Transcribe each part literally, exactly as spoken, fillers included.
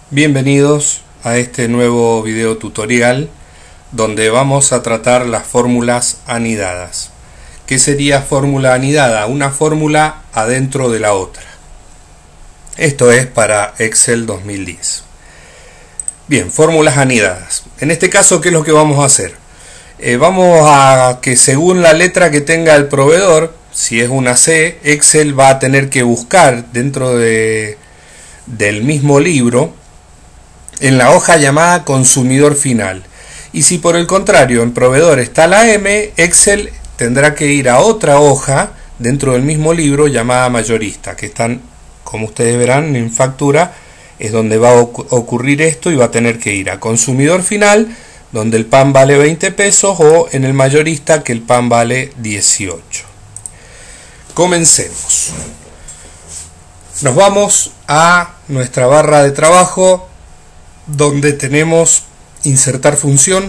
Bienvenidos a este nuevo video tutorial donde vamos a tratar las fórmulas anidadas. ¿Qué sería fórmula anidada? Una fórmula adentro de la otra. Esto es para Excel dos mil diez. Bien, fórmulas anidadas. En este caso, ¿qué es lo que vamos a hacer? Eh, vamos a que según la letra que tenga el proveedor, si es una C, Excel va a tener que buscar dentro de, del mismo libro en la hoja llamada consumidor final. Y si por el contrario en proveedor está la M, Excel tendrá que ir a otra hoja dentro del mismo libro llamada mayorista, que están, como ustedes verán, en factura es donde va a ocurrir esto, y va a tener que ir a consumidor final, donde el pan vale veinte pesos, o en el mayorista, que el pan vale dieciocho. Comencemos. Nos vamos a nuestra barra de trabajo, donde tenemos insertar función.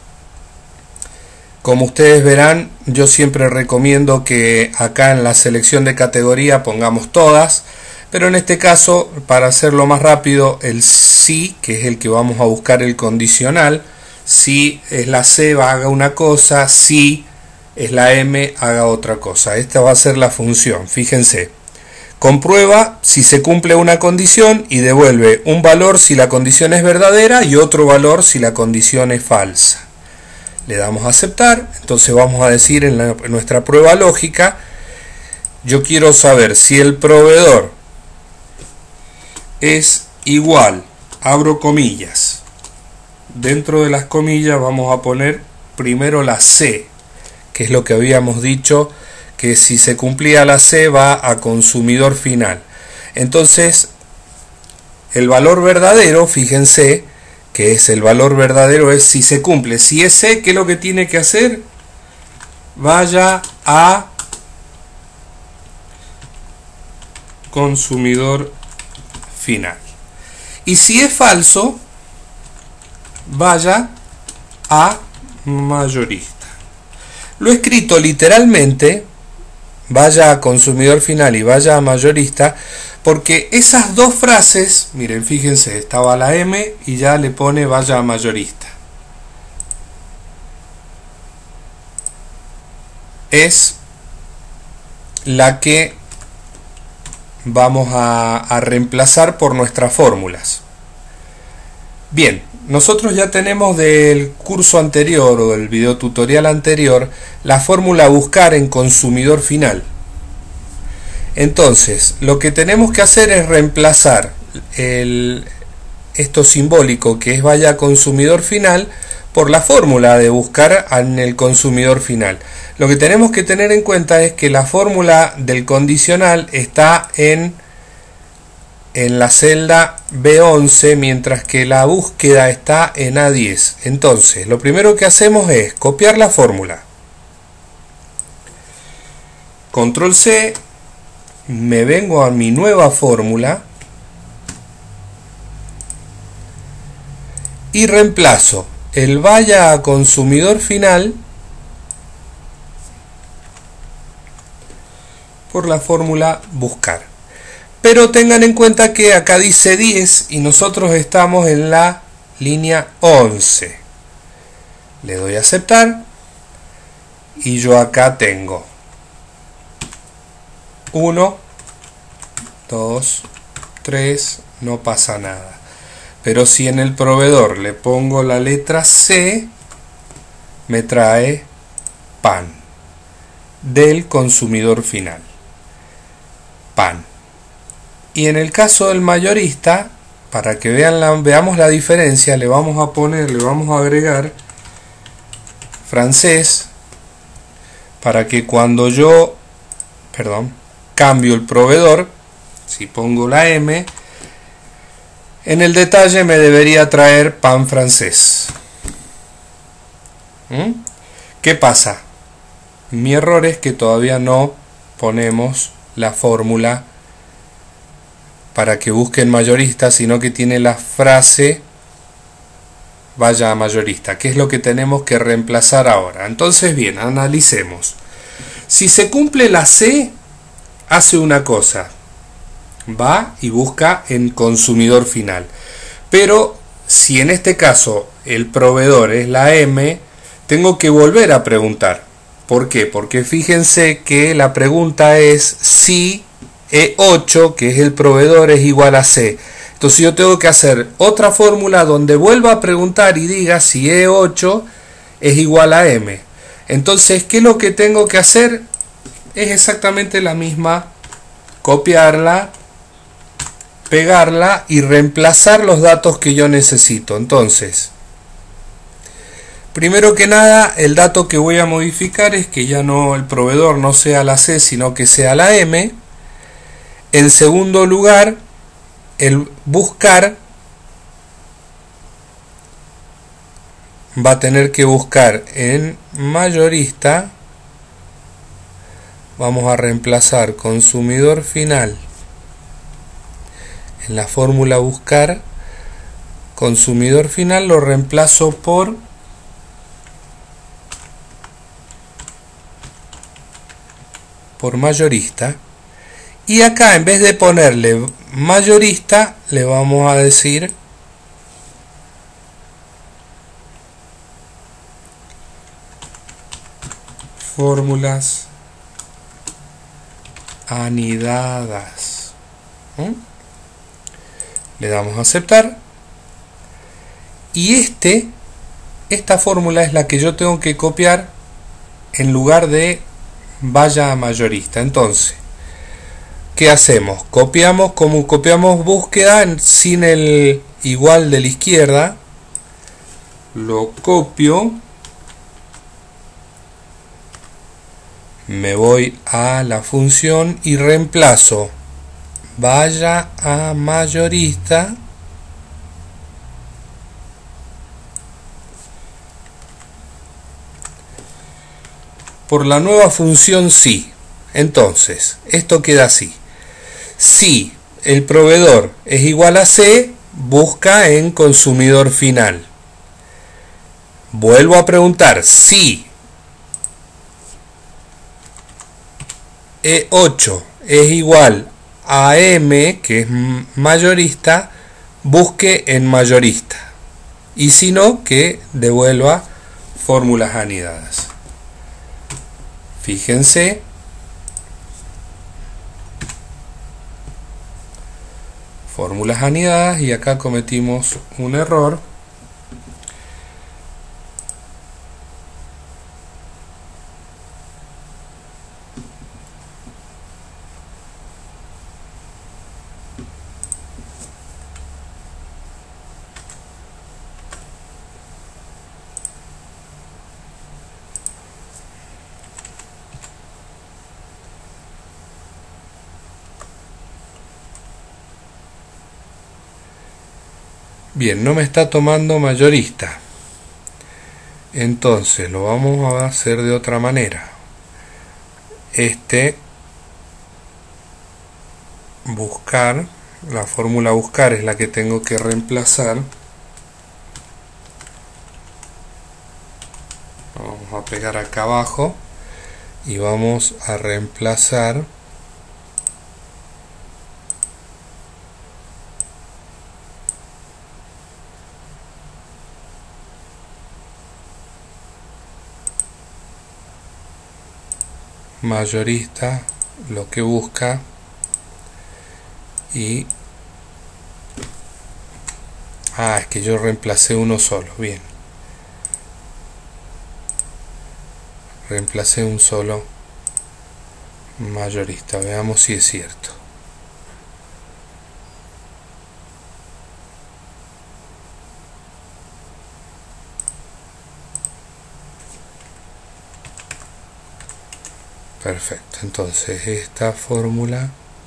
Como ustedes verán, yo siempre recomiendo que acá en la selección de categoría pongamos todas, pero en este caso, para hacerlo más rápido, el si, que es el que vamos a buscar el condicional, si es la C, va haga una cosa, si es la M, haga otra cosa. Esta va a ser la función, fíjense. Comprueba si se cumple una condición y devuelve un valor si la condición es verdadera y otro valor si la condición es falsa. Le damos a aceptar. Entonces vamos a decir en, la, en nuestra prueba lógica, yo quiero saber si el proveedor es igual, abro comillas, dentro de las comillas vamos a poner primero la C, que es lo que habíamos dicho, que si se cumplía la C va a consumidor final. Entonces el valor verdadero, fíjense que es el valor verdadero, es si se cumple. Si es C, ¿qué es lo que tiene que hacer? Vaya a consumidor final. Y si es falso, vaya a mayorista. Lo he escrito literalmente, vaya a consumidor final y vaya a mayorista, porque esas dos frases, miren, fíjense, estaba la M y ya le pone vaya a mayorista. Es la que vamos a, a reemplazar por nuestras fórmulas. Bien, nosotros ya tenemos del curso anterior o del video tutorial anterior la fórmula buscar en consumidor final. Entonces, lo que tenemos que hacer es reemplazar el, esto simbólico que es vaya a consumidor final por la fórmula de buscar en el consumidor final. Lo que tenemos que tener en cuenta es que la fórmula del condicional está en, en la celda B once, mientras que la búsqueda está en A diez. Entonces, lo primero que hacemos es copiar la fórmula. Control C, me vengo a mi nueva fórmula y reemplazo el vaya a consumidor final por la fórmula buscar. Pero tengan en cuenta que acá dice diez y nosotros estamos en la línea once. Le doy a aceptar y yo acá tengo uno, dos, tres, no pasa nada. Pero si en el proveedor le pongo la letra C, me trae pan del consumidor final. Pan. Y en el caso del mayorista, para que vean la, veamos la diferencia, le vamos a poner, le vamos a agregar francés, para que cuando yo, perdón, cambio el proveedor, si pongo la M, en el detalle me debería traer pan francés. ¿Mm? ¿Qué pasa? Mi error es que todavía no ponemos la fórmula para que busquen mayorista, sino que tiene la frase vaya a mayorista, que es lo que tenemos que reemplazar ahora. Entonces, bien, analicemos. Si se cumple la C, hace una cosa, va y busca en consumidor final. Pero si en este caso el proveedor es la M, tengo que volver a preguntar. ¿Por qué? Porque fíjense que la pregunta es si E ocho, que es el proveedor, es igual a C. Entonces yo tengo que hacer otra fórmula donde vuelva a preguntar y diga si E ocho es igual a M. Entonces, ¿qué es lo que tengo que hacer? Es exactamente la misma. Copiarla, pegarla y reemplazar los datos que yo necesito. Entonces, primero que nada, el dato que voy a modificar es que ya no el proveedor no sea la C, sino que sea la M. En segundo lugar, el buscar va a tener que buscar en mayorista. Vamos a reemplazar consumidor final en la fórmula buscar. Consumidor final lo reemplazo por por mayorista. Y acá, en vez de ponerle mayorista, le vamos a decir fórmulas anidadas. ¿Mm? Le damos a aceptar. Y este, esta fórmula es la que yo tengo que copiar en lugar de vaya a mayorista. Entonces, ¿qué hacemos? Copiamos, como copiamos búsqueda sin el igual de la izquierda, lo copio, me voy a la función y reemplazo vaya a mayorista por la nueva función si. Entonces, esto queda así. Si el proveedor es igual a C, busca en consumidor final. Vuelvo a preguntar si E ocho es igual a M, que es mayorista, busque en mayorista. Y si no, que devuelva fórmulas anidadas. Fíjense. Fórmulas anidadas, y acá cometimos un error. Bien, no me está tomando mayorista. Entonces lo vamos a hacer de otra manera. Este buscar, la fórmula buscar es la que tengo que reemplazar. Vamos a pegar acá abajo y vamos a reemplazar mayorista, lo que busca, y ah, es que yo reemplacé uno solo. Bien, reemplacé un solo mayorista. Veamos si es cierto. Perfecto, entonces esta fórmula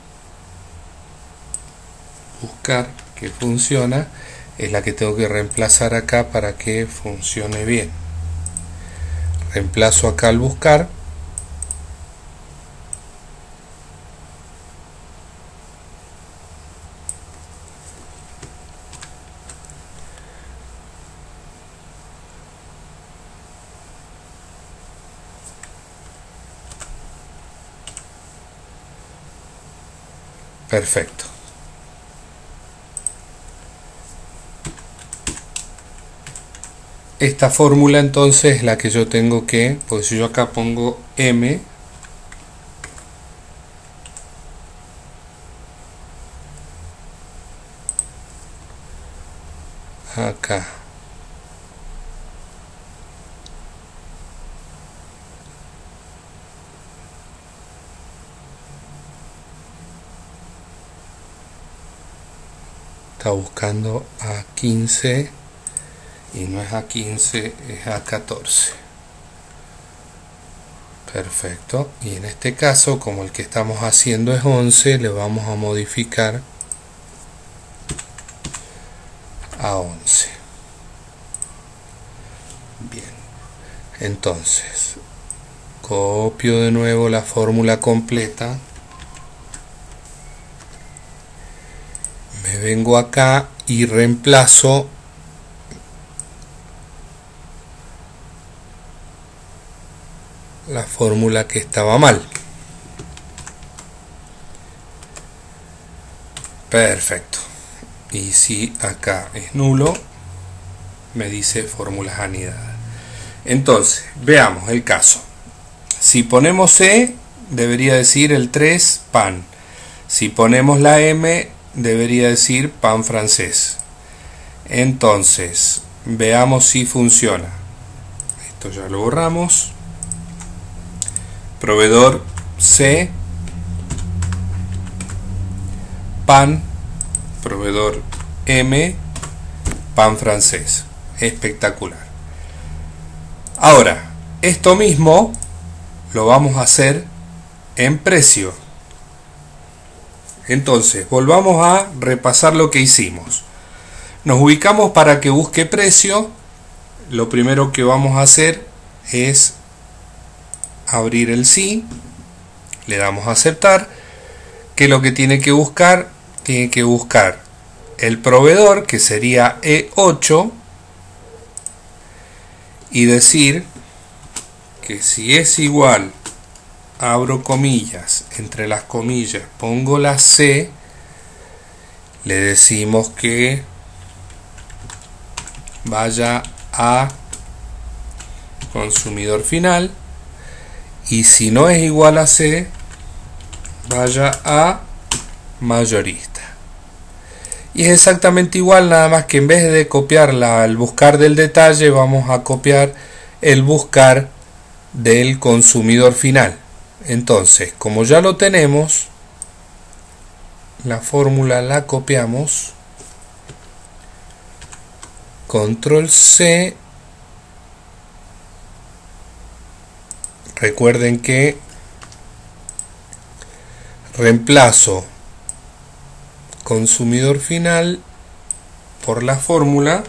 buscar, que funciona, es la que tengo que reemplazar acá para que funcione bien. Reemplazo acá al buscar. Perfecto. esta fórmula entonces es la que yo tengo que, pues si yo acá pongo M, acá está buscando a quince y no es a quince, es a catorce. Perfecto. Y en este caso, como el que estamos haciendo es once, le vamos a modificar a once. Bien. Entonces, copio de nuevo la fórmula completa. Me vengo acá y reemplazo la fórmula que estaba mal. Perfecto. Y si acá es nulo, me dice fórmulas anidadas. Entonces, veamos el caso. Si ponemos C, debería decir el tres, pan. Si ponemos la M, debería decir pan francés. Entonces, veamos si funciona. Esto ya lo borramos. Proveedor C, pan, proveedor M, pan francés. Espectacular. Ahora, esto mismo lo vamos a hacer en precio. Entonces, volvamos a repasar lo que hicimos. Nos ubicamos para que busque precio. Lo primero que vamos a hacer es abrir el sí, le damos a aceptar. Que lo que tiene que buscar, tiene que buscar el proveedor, que sería E ocho, y decir que si es igual, abro comillas, entre las comillas pongo la C, le decimos que vaya a consumidor final, y si no es igual a C, vaya a mayorista. Y es exactamente igual, nada más que en vez de copiar la, el buscar del detalle, vamos a copiar el buscar del consumidor final. Entonces, como ya lo tenemos, la fórmula la copiamos, control C. Recuerden que reemplazo consumidor final por la fórmula,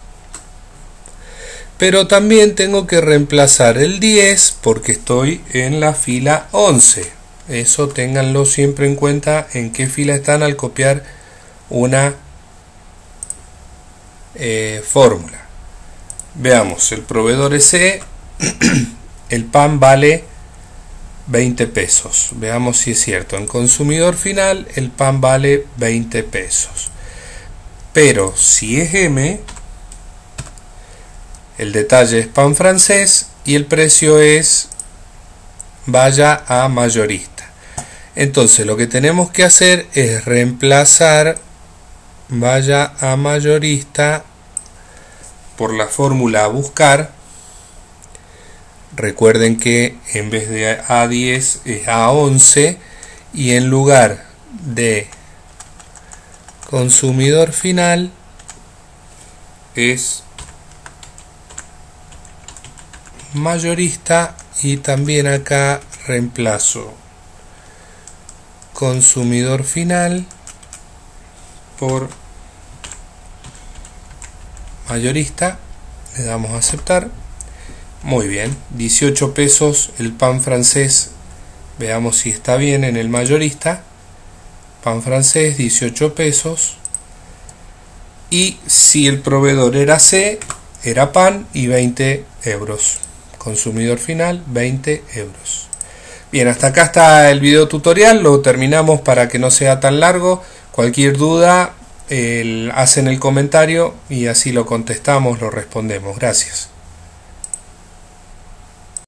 pero también tengo que reemplazar el diez porque estoy en la fila once. Eso ténganlo siempre en cuenta, en qué fila están al copiar una eh, fórmula. Veamos, el proveedor es C. El pan vale veinte pesos. Veamos si es cierto. En consumidor final el pan vale veinte pesos. Pero si es M, el detalle es pan francés y el precio es vaya a mayorista. Entonces lo que tenemos que hacer es reemplazar vaya a mayorista por la fórmula a buscar. Recuerden que en vez de A diez es A once, y en lugar de consumidor final es mayorista, y también acá reemplazo consumidor final por mayorista. Le damos a aceptar. Muy bien, dieciocho pesos el pan francés. Veamos si está bien en el mayorista. Pan francés, dieciocho pesos. Y si el proveedor era C, era pan y veinte euros. Consumidor final, veinte euros. Bien, hasta acá está el video tutorial. Lo terminamos para que no sea tan largo. Cualquier duda, el, hacen el comentario y así lo contestamos, lo respondemos. Gracias.